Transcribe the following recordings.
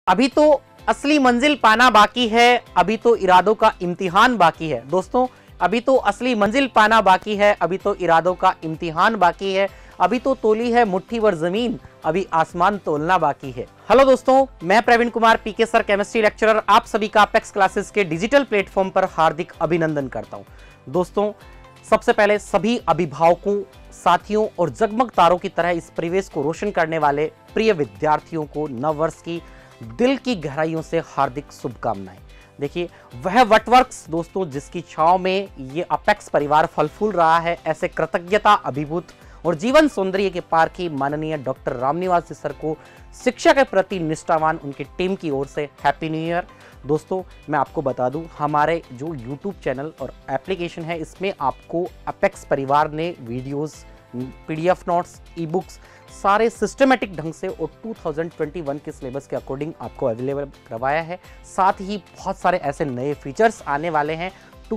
अभी तो असली मंजिल पाना बाकी है, अभी तो इरादों का इम्तिहान बाकी है। दोस्तों, अभी तो असली मंजिल पाना बाकी है, अभी तो इरादों का इम्तिहान बाकी है, अभी तो तोली है मुट्ठी भर जमीन, अभी आसमान तोलना बाकी है। हेलो दोस्तों, मैं Praveen Kumar PK sir, chemistry lecturer, आप सभी का अपेक्स क्लासेस के डिजिटल प्लेटफॉर्म पर हार्दिक अभिनंदन करता हूं। दोस्तों, सबसे पहले सभी अभिभावकों, साथियों और जगमग तारों की तरह इस परिवेश को रोशन करने वाले प्रिय विद्यार्थियों को नववर्ष की दिल की गहराइयों से हार्दिक शुभकामनाएं। देखिए, वह वटवर्क्स दोस्तों जिसकी छांव में ये अपेक्स परिवार फल फूल रहा है, ऐसे कृतज्ञता अभिभूत और जीवन सौंदर्य के पारखी माननीय डॉक्टर रामनिवास सर को शिक्षा के प्रति निष्ठावान उनकी टीम की ओर से हैप्पी न्यू ईयर। दोस्तों, मैं आपको बता दूं, हमारे जो यूट्यूब चैनल और एप्लीकेशन है, इसमें आपको अपेक्स परिवार ने videos, PDF notes, e books सारे सिस्टमेटिक ढंग से और 2021 के सिलेबस के अकॉर्डिंग आपको अवेलेबल करवाया है। साथ ही बहुत सारे ऐसे नए फीचर्स आने वाले हैं।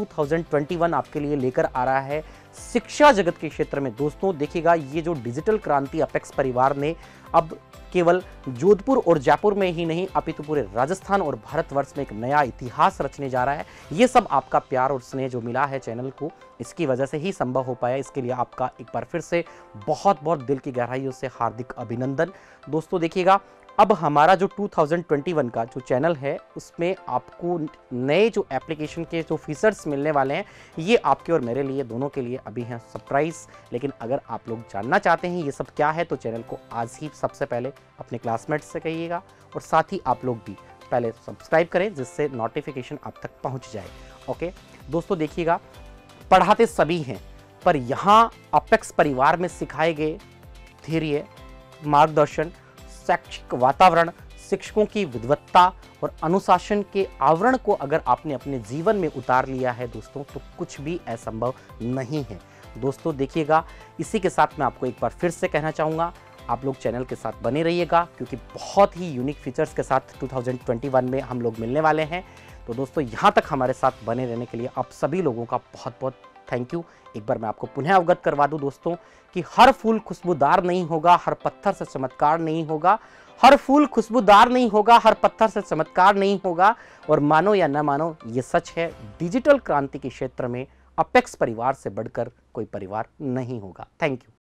2021 आपके लिए लेकर आ रहा है शिक्षा जगत के क्षेत्र में। दोस्तों देखिएगा, ये जो डिजिटल क्रांति अपेक्स परिवार ने अब केवल जोधपुर और जयपुर में ही नहीं, अपितु पूरे राजस्थान और भारतवर्ष में एक नया इतिहास रचने जा रहा है। ये सब आपका प्यार और स्नेह जो मिला है चैनल को, इसकी वजह से ही संभव हो पाया। इसके लिए आपका एक बार फिर से बहुत बहुत दिल की गहराइयों से हार्दिक अभिनंदन। दोस्तों देखिएगा, अब हमारा जो 2021 का जो चैनल है, उसमें आपको नए जो एप्लीकेशन के जो फीचर्स मिलने वाले हैं, ये आपके और मेरे लिए, दोनों के लिए अभी हैं सरप्राइज। लेकिन अगर आप लोग जानना चाहते हैं ये सब क्या है, तो चैनल को आज ही सबसे पहले अपने क्लासमेट्स से कहिएगा और साथ ही आप लोग भी पहले सब्सक्राइब करें, जिससे नोटिफिकेशन आप तक पहुँच जाए। ओके दोस्तों, देखिएगा, पढ़ाते सभी हैं, पर यहाँ अपेक्स परिवार में सिखाए गए धैर्य, मार्गदर्शन, शैक्षिक वातावरण, शिक्षकों की विद्वत्ता और अनुशासन के आवरण को अगर आपने अपने जीवन में उतार लिया है दोस्तों, तो कुछ भी असंभव नहीं है। दोस्तों देखिएगा, इसी के साथ मैं आपको एक बार फिर से कहना चाहूँगा, आप लोग चैनल के साथ बने रहिएगा, क्योंकि बहुत ही यूनिक फीचर्स के साथ 2021 में हम लोग मिलने वाले हैं। तो दोस्तों, यहाँ तक हमारे साथ बने रहने के लिए आप सभी लोगों का बहुत बहुत थैंक यू। एक बार मैं आपको पुनः अवगत करवा दूं दोस्तों कि हर फूल खुशबूदार नहीं होगा, हर पत्थर से चमत्कार नहीं होगा। हर फूल खुशबूदार नहीं होगा, हर पत्थर से चमत्कार नहीं होगा। और मानो या न मानो, ये सच है, डिजिटल क्रांति के क्षेत्र में अपेक्स परिवार से बढ़कर कोई परिवार नहीं होगा। Thank you.